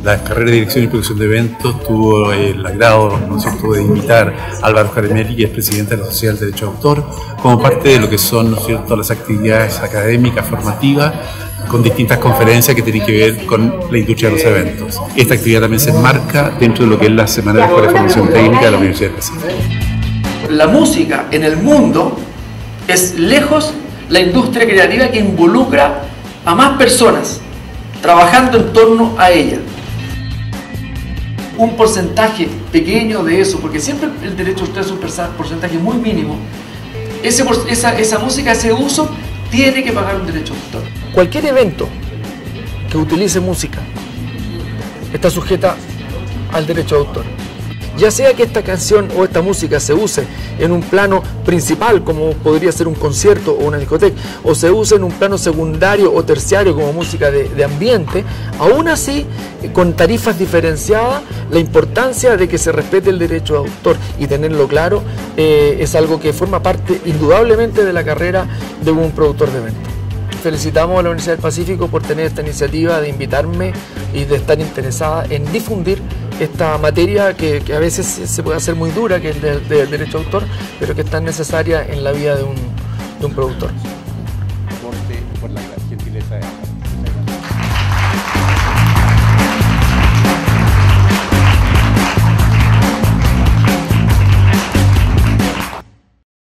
La carrera de dirección y producción de eventos tuvo el agrado, ¿no es cierto?, de invitar a Álvaro Jaramilli, que es presidente de la Sociedad del Derecho de Autor, como parte de lo que son, ¿no es cierto?, las actividades académicas, formativas, con distintas conferencias que tienen que ver con la industria de los eventos. Esta actividad también se enmarca dentro de lo que es la Semana de la Escuela de Formación Técnica de la Universidad de Pacífico. La música en el mundo es lejos la industria creativa que involucra a más personas trabajando en torno a ella. Un porcentaje pequeño de eso, porque siempre el derecho a autor es un porcentaje muy mínimo, esa música, ese uso, tiene que pagar un derecho a autor. Cualquier evento que utilice música está sujeta al derecho de autor. Ya sea que esta canción o esta música se use en un plano principal, como podría ser un concierto o una discoteca, o se use en un plano secundario o terciario como música de ambiente, aún así, con tarifas diferenciadas, la importancia de que se respete el derecho de autor y tenerlo claro es algo que forma parte indudablemente de la carrera de un productor de eventos. Felicitamos a la Universidad del Pacífico por tener esta iniciativa de invitarme y de estar interesada en difundir esta materia que a veces se puede hacer muy dura, que es del derecho de autor, pero que es tan necesaria en la vida de un productor. Por la gentileza de